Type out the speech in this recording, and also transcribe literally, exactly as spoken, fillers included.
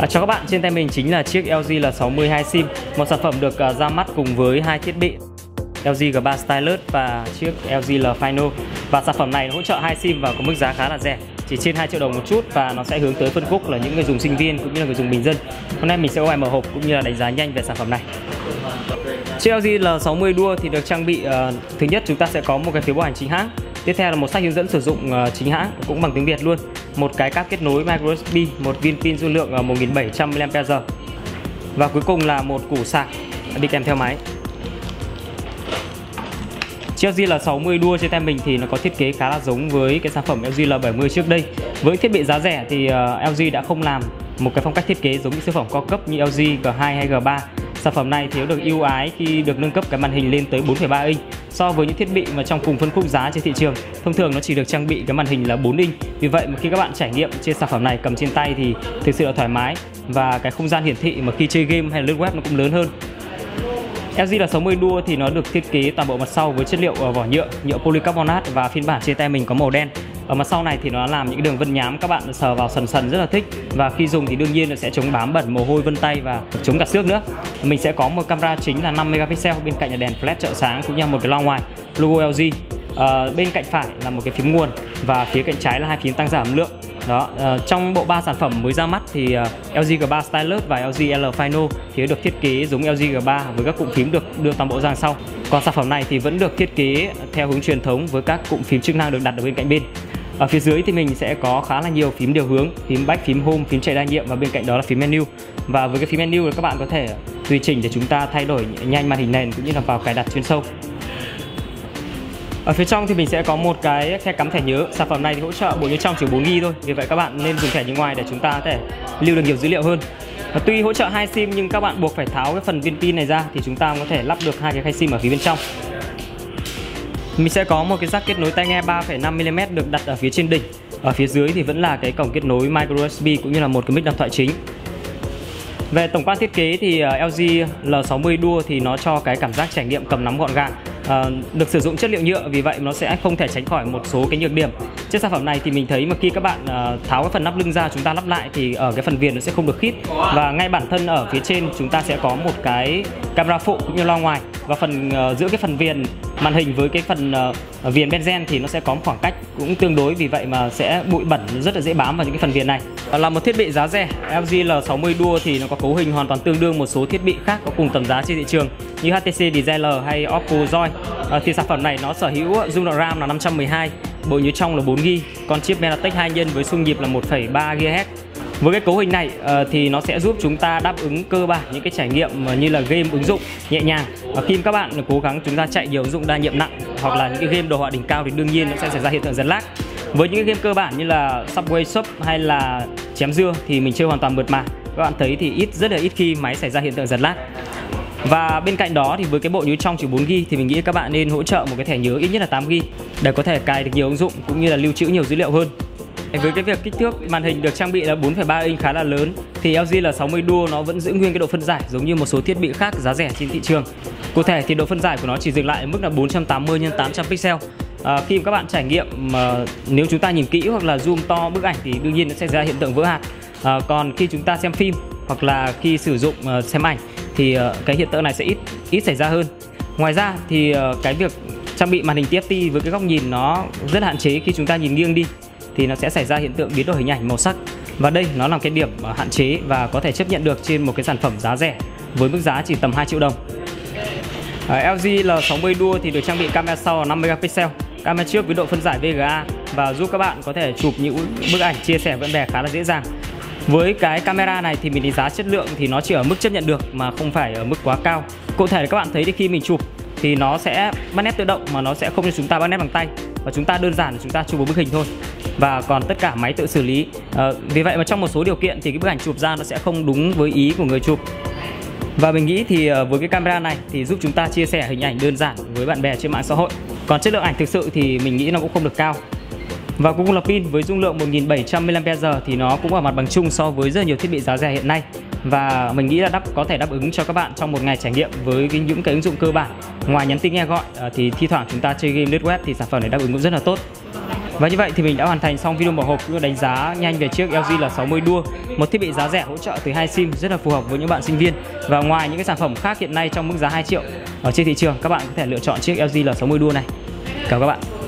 Cho các bạn, trên tay mình chính là chiếc L G L sáu mươi hai sim, một sản phẩm được uh, ra mắt cùng với hai thiết bị L G G ba Stylus và chiếc L G L Final. Và sản phẩm này hỗ trợ hai sim và có mức giá khá là rẻ, chỉ trên hai triệu đồng một chút, và nó sẽ hướng tới phân khúc là những người dùng sinh viên cũng như là người dùng bình dân. Hôm nay mình sẽ có bài mở hộp cũng như là đánh giá nhanh về sản phẩm này. Chiếc L G L sáu mươi Duo thì được trang bị uh, thứ nhất chúng ta sẽ có một cái phiếu bảo hành chính hãng. Tiếp theo là một sách hướng dẫn sử dụng uh, chính hãng cũng bằng tiếng Việt luôn. Một cái cáp kết nối micro U S B, một viên pin dung lượng uh, một nghìn bảy trăm mi li am pe giờ. Và cuối cùng là một củ sạc đi kèm theo máy. Chiếc L G L sáu mươi Duo trên tay mình thì nó có thiết kế khá là giống với cái sản phẩm L G L bảy mươi trước đây. Với thiết bị giá rẻ thì uh, L G đã không làm một cái phong cách thiết kế giống như siêu phẩm cao cấp như L G G hai hay G ba. Sản phẩm này thì nó được ưu ái khi được nâng cấp cái màn hình lên tới bốn phẩy ba inch so với những thiết bị mà trong cùng phân khúc giá trên thị trường. Thông thường nó chỉ được trang bị cái màn hình là bốn inch. Vì vậy mà khi các bạn trải nghiệm trên sản phẩm này cầm trên tay thì thực sự là thoải mái, và cái không gian hiển thị mà khi chơi game hay là lướt web nó cũng lớn hơn. L G L sáu mươi Duo thì nó được thiết kế toàn bộ mặt sau với chất liệu vỏ nhựa, nhựa polycarbonate, và phiên bản trên tay mình có màu đen. Ở mặt sau này thì nó làm những đường vân nhám các bạn sờ vào sần sần rất là thích, và khi dùng thì đương nhiên nó sẽ chống bám bẩn, mồ hôi, vân tay và chống cả xước nữa. Mình sẽ có một camera chính là năm megapixel, bên cạnh là đèn flash trợ sáng cũng như một cái loa ngoài logo L G. À, bên cạnh phải là một cái phím nguồn và phía cạnh trái là hai phím tăng giảm âm lượng. Đó, à, trong bộ ba sản phẩm mới ra mắt thì uh, L G G ba Stylus và L G L Final thì được thiết kế giống L G G ba với các cụm phím được đưa toàn bộ ra đằng sau. Còn sản phẩm này thì vẫn được thiết kế theo hướng truyền thống với các cụm phím chức năng được đặt ở bên cạnh bên. Ở phía dưới thì mình sẽ có khá là nhiều phím điều hướng, phím back, phím home, phím chạy đa nhiệm, và bên cạnh đó là phím menu. Và với cái phím menu thì các bạn có thể tùy chỉnh để chúng ta thay đổi nhanh màn hình nền cũng như là vào cài đặt chuyên sâu. Ở phía trong thì mình sẽ có một cái khe cắm thẻ nhớ. Sản phẩm này thì hỗ trợ bộ nhớ trong chỉ bốn gi bi thôi, vì vậy các bạn nên dùng thẻ như ngoài để chúng ta có thể lưu được nhiều dữ liệu hơn. Và tuy hỗ trợ hai sim nhưng các bạn buộc phải tháo cái phần viên pin này ra thì chúng ta có thể lắp được hai cái khay sim ở phía bên trong. Mình sẽ có một cái jack kết nối tai nghe ba phẩy năm mi li mét được đặt ở phía trên đỉnh. Ở phía dưới thì vẫn là cái cổng kết nối micro U S B cũng như là một cái mic đàm thoại chính. Về tổng quan thiết kế thì L G L sáu mươi Duo thì nó cho cái cảm giác trải nghiệm cầm nắm gọn gàng. À, được sử dụng chất liệu nhựa, vì vậy nó sẽ không thể tránh khỏi một số cái nhược điểm. Chiếc sản phẩm này thì mình thấy mà khi các bạn uh, tháo cái phần nắp lưng ra chúng ta lắp lại thì ở cái phần viền nó sẽ không được khít, và ngay bản thân ở phía trên chúng ta sẽ có một cái camera phụ cũng như loa ngoài, và phần uh, giữa cái phần viền màn hình với cái phần uh, viền benzen thì nó sẽ có một khoảng cách cũng tương đối, vì vậy mà sẽ bụi bẩn rất là dễ bám vào những cái phần viền này. À, là một thiết bị giá rẻ, L G L sáu mươi Duo thì nó có cấu hình hoàn toàn tương đương một số thiết bị khác có cùng tầm giá trên thị trường như H T C Desire hay Oppo Roi. À, thì sản phẩm này nó sở hữu dung lượng RAM là năm trăm mười hai, bộ nhớ trong là bốn gi bi, con chip MediaTek hai nhân với xung nhịp là một phẩy ba gi ga héc. Với cái cấu hình này uh, thì nó sẽ giúp chúng ta đáp ứng cơ bản những cái trải nghiệm như là game ứng dụng nhẹ nhàng. Và khi các bạn cố gắng chúng ta chạy nhiều ứng dụng đa nhiệm nặng hoặc là những cái game đồ họa đỉnh cao thì đương nhiên nó sẽ xảy ra hiện tượng giật lag. Với những cái game cơ bản như là Subway Surf hay là chém dưa thì mình chơi hoàn toàn mượt mà. Các bạn thấy thì ít rất là ít khi máy xảy ra hiện tượng giật lag. Và bên cạnh đó thì với cái bộ nhớ trong chỉ bốn gi bi thì mình nghĩ các bạn nên hỗ trợ một cái thẻ nhớ ít nhất là tám gi bi để có thể cài được nhiều ứng dụng cũng như là lưu trữ nhiều dữ liệu hơn. Với cái việc kích thước màn hình được trang bị là bốn phẩy ba inch khá là lớn thì L G L sáu mươi Duo nó vẫn giữ nguyên cái độ phân giải giống như một số thiết bị khác giá rẻ trên thị trường. Cụ thể thì độ phân giải của nó chỉ dừng lại ở mức là bốn trăm tám mươi nhân tám trăm pixel. À, khi mà các bạn trải nghiệm mà nếu chúng ta nhìn kỹ hoặc là zoom to bức ảnh thì đương nhiên nó sẽ ra hiện tượng vỡ hạt. À, còn khi chúng ta xem phim hoặc là khi sử dụng uh, xem ảnh thì uh, cái hiện tượng này sẽ ít ít xảy ra hơn. Ngoài ra thì uh, cái việc trang bị màn hình T F T với cái góc nhìn nó rất hạn chế, khi chúng ta nhìn nghiêng đi thì nó sẽ xảy ra hiện tượng biến đổi hình ảnh màu sắc, và đây nó là cái điểm hạn chế và có thể chấp nhận được trên một cái sản phẩm giá rẻ với mức giá chỉ tầm hai triệu đồng. Ở L G L sáu mươi Duo thì được trang bị camera sau là năm megapixel, camera trước với độ phân giải V G A và giúp các bạn có thể chụp những bức ảnh chia sẻ với bạn bè khá là dễ dàng. Với cái camera này thì mình đánh giá chất lượng thì nó chỉ ở mức chấp nhận được mà không phải ở mức quá cao. Cụ thể là các bạn thấy thì khi mình chụp thì nó sẽ bắt nét tự động mà nó sẽ không cho chúng ta bắt nét bằng tay, và chúng ta đơn giản là chúng ta chụp một bức hình thôi, và còn tất cả máy tự xử lý. À, vì vậy mà trong một số điều kiện thì cái bức ảnh chụp ra nó sẽ không đúng với ý của người chụp. Và mình nghĩ thì với cái camera này thì giúp chúng ta chia sẻ hình ảnh đơn giản với bạn bè trên mạng xã hội. Còn chất lượng ảnh thực sự thì mình nghĩ nó cũng không được cao. Và cuối cùng là pin với dung lượng một nghìn bảy trăm mi li am pe giờ thì nó cũng ở mặt bằng chung so với rất nhiều thiết bị giá rẻ hiện nay. Và mình nghĩ là đáp có thể đáp ứng cho các bạn trong một ngày trải nghiệm với cái, những cái ứng dụng cơ bản. Ngoài nhắn tin nghe gọi thì thi thoảng chúng ta chơi game lướt web thì sản phẩm này đáp ứng cũng rất là tốt. Và như vậy thì mình đã hoàn thành xong video mở hộp cũng đánh giá nhanh về chiếc L G L sáu mươi Duo, một thiết bị giá rẻ hỗ trợ từ hai sim rất là phù hợp với những bạn sinh viên. Và ngoài những cái sản phẩm khác hiện nay trong mức giá hai triệu ở trên thị trường, các bạn có thể lựa chọn chiếc L G L sáu mươi Duo này. Cảm ơn các bạn.